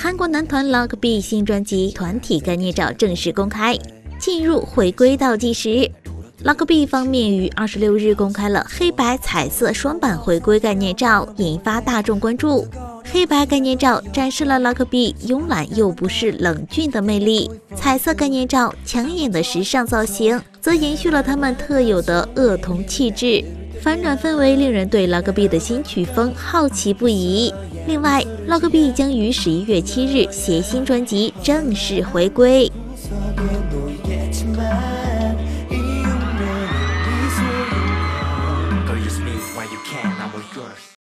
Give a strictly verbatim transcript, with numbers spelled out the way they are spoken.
韩国男团 Luckb 新专辑团体概念照正式公开，进入回归倒计时。Luckb 方面于二十六日公开了黑白彩色双版回归概念照，引发大众关注。黑白概念照展示了 Luckb 慵懒又不失冷峻的魅力，彩色概念照抢眼的时尚造型则延续了他们特有的恶童气质。反转氛围令人对 Luckb 的新曲风好奇不已。另外 ，Luckb 将于十一月七日携新专辑正式回归。